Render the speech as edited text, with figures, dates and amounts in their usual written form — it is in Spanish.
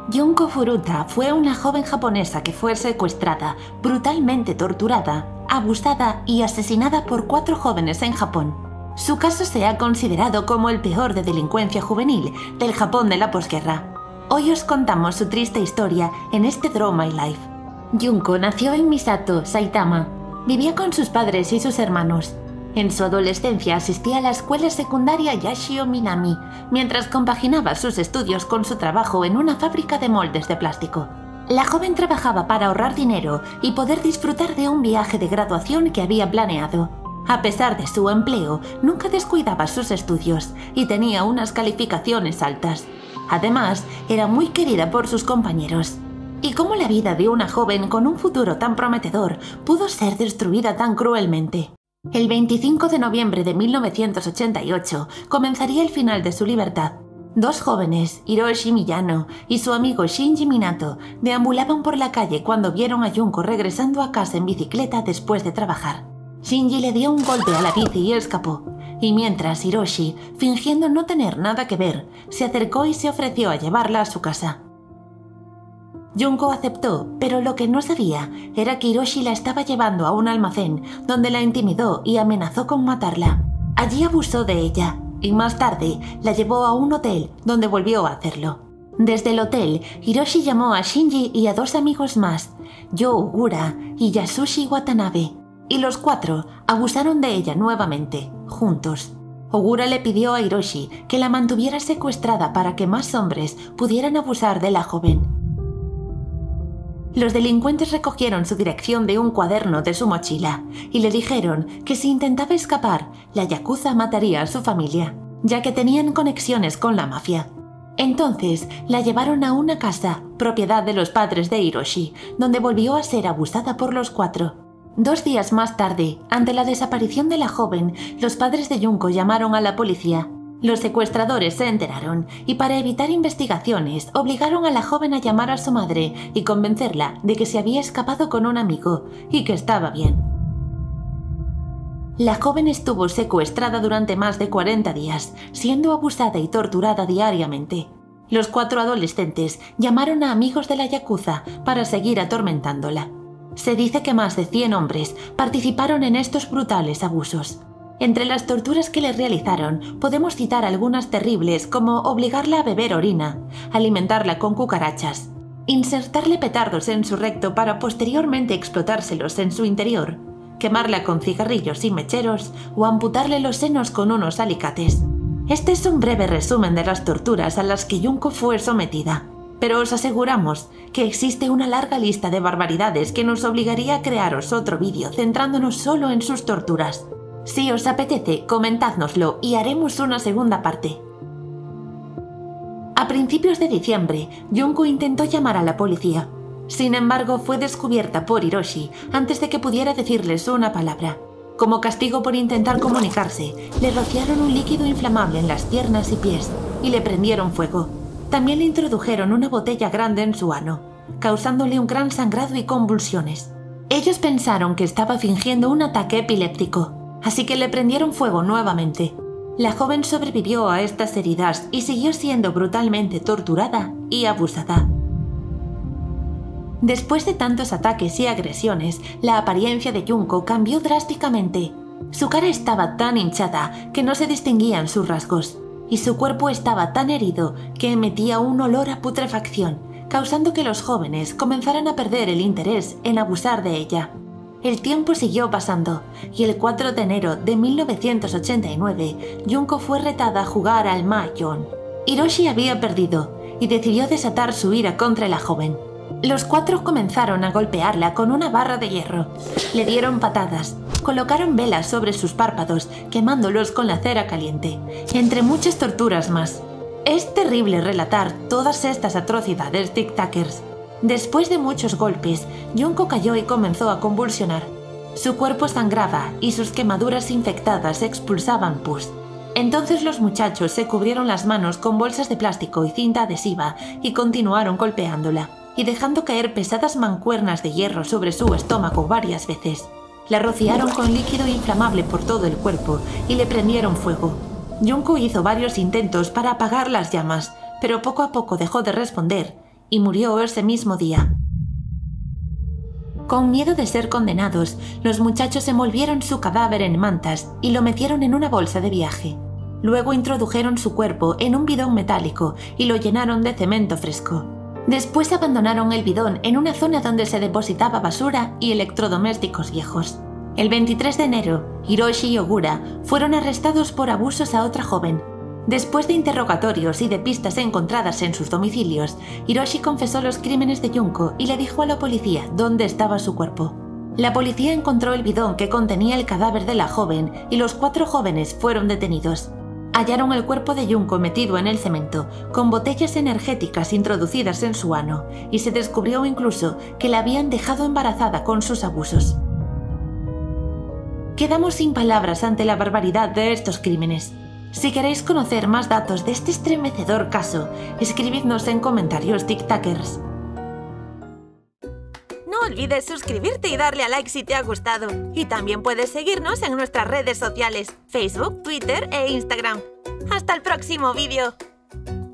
Junko Furuta fue una joven japonesa que fue secuestrada, brutalmente torturada, abusada y asesinada por 4 jóvenes en Japón. Su caso se ha considerado como el peor de delincuencia juvenil del Japón de la posguerra. Hoy os contamos su triste historia en este Draw My Life. Junko nació en Misato, Saitama. Vivía con sus padres y sus hermanos. En su adolescencia asistía a la escuela secundaria Yashio Minami, mientras compaginaba sus estudios con su trabajo en una fábrica de moldes de plástico. La joven trabajaba para ahorrar dinero y poder disfrutar de un viaje de graduación que había planeado. A pesar de su empleo, nunca descuidaba sus estudios y tenía unas calificaciones altas. Además, era muy querida por sus compañeros. ¿Y cómo la vida de una joven con un futuro tan prometedor pudo ser destruida tan cruelmente? El 25 de noviembre de 1988 comenzaría el final de su libertad. 2 jóvenes, Hiroshi Miyano y su amigo Shinji Minato, deambulaban por la calle cuando vieron a Junko regresando a casa en bicicleta después de trabajar. Shinji le dio un golpe a la bici y escapó, y mientras Hiroshi, fingiendo no tener nada que ver, se acercó y se ofreció a llevarla a su casa. Junko aceptó, pero lo que no sabía era que Hiroshi la estaba llevando a un almacén donde la intimidó y amenazó con matarla. Allí abusó de ella y más tarde la llevó a un hotel donde volvió a hacerlo. Desde el hotel, Hiroshi llamó a Shinji y a 2 amigos más, Yo Ogura y Yasushi Watanabe, y los 4 abusaron de ella nuevamente, juntos. Ogura le pidió a Hiroshi que la mantuviera secuestrada para que más hombres pudieran abusar de la joven. Los delincuentes recogieron su dirección de un cuaderno de su mochila y le dijeron que si intentaba escapar, la yakuza mataría a su familia, ya que tenían conexiones con la mafia. Entonces la llevaron a una casa, propiedad de los padres de Hiroshi, donde volvió a ser abusada por los 4. 2 días más tarde, ante la desaparición de la joven, los padres de Junko llamaron a la policía. Los secuestradores se enteraron y para evitar investigaciones obligaron a la joven a llamar a su madre y convencerla de que se había escapado con un amigo y que estaba bien. La joven estuvo secuestrada durante más de 40 días, siendo abusada y torturada diariamente. Los 4 adolescentes llamaron a amigos de la yakuza para seguir atormentándola. Se dice que más de 100 hombres participaron en estos brutales abusos. Entre las torturas que le realizaron podemos citar algunas terribles como obligarla a beber orina, alimentarla con cucarachas, insertarle petardos en su recto para posteriormente explotárselos en su interior, quemarla con cigarrillos y mecheros o amputarle los senos con unos alicates. Este es un breve resumen de las torturas a las que Junko fue sometida, pero os aseguramos que existe una larga lista de barbaridades que nos obligaría a crearos otro vídeo centrándonos solo en sus torturas. Si os apetece, comentádnoslo y haremos una segunda parte. A principios de diciembre, Junko intentó llamar a la policía. Sin embargo, fue descubierta por Hiroshi antes de que pudiera decirles una palabra. Como castigo por intentar comunicarse, le rociaron un líquido inflamable en las piernas y pies y le prendieron fuego. También le introdujeron una botella grande en su ano, causándole un gran sangrado y convulsiones. Ellos pensaron que estaba fingiendo un ataque epiléptico, así que le prendieron fuego nuevamente. La joven sobrevivió a estas heridas y siguió siendo brutalmente torturada y abusada. Después de tantos ataques y agresiones, la apariencia de Junko cambió drásticamente. Su cara estaba tan hinchada que no se distinguían sus rasgos, y su cuerpo estaba tan herido que emitía un olor a putrefacción, causando que los jóvenes comenzaran a perder el interés en abusar de ella. El tiempo siguió pasando y el 4 de enero de 1989, Junko fue retada a jugar al Mahjong. Hiroshi había perdido y decidió desatar su ira contra la joven. Los 4 comenzaron a golpearla con una barra de hierro. Le dieron patadas, colocaron velas sobre sus párpados, quemándolos con la cera caliente, entre muchas torturas más. Es terrible relatar todas estas atrocidades tic-tackers. Después de muchos golpes, Junko cayó y comenzó a convulsionar. Su cuerpo sangraba y sus quemaduras infectadas expulsaban pus. Entonces los muchachos se cubrieron las manos con bolsas de plástico y cinta adhesiva y continuaron golpeándola y dejando caer pesadas mancuernas de hierro sobre su estómago varias veces. La rociaron con líquido inflamable por todo el cuerpo y le prendieron fuego. Junko hizo varios intentos para apagar las llamas, pero poco a poco dejó de responder y murió ese mismo día. Con miedo de ser condenados, los muchachos envolvieron su cadáver en mantas y lo metieron en una bolsa de viaje. Luego introdujeron su cuerpo en un bidón metálico y lo llenaron de cemento fresco. Después abandonaron el bidón en una zona donde se depositaba basura y electrodomésticos viejos. El 23 de enero, Hiroshi y Ogura fueron arrestados por abusos a otra joven. Después de interrogatorios y de pistas encontradas en sus domicilios, Hiroshi confesó los crímenes de Junko y le dijo a la policía dónde estaba su cuerpo. La policía encontró el bidón que contenía el cadáver de la joven y los 4 jóvenes fueron detenidos. Hallaron el cuerpo de Junko metido en el cemento, con botellas energéticas introducidas en su ano, y se descubrió incluso que la habían dejado embarazada con sus abusos. Quedamos sin palabras ante la barbaridad de estos crímenes. Si queréis conocer más datos de este estremecedor caso, escribidnos en comentarios TikTokers. No olvides suscribirte y darle a like si te ha gustado. Y también puedes seguirnos en nuestras redes sociales, Facebook, Twitter e Instagram. ¡Hasta el próximo vídeo!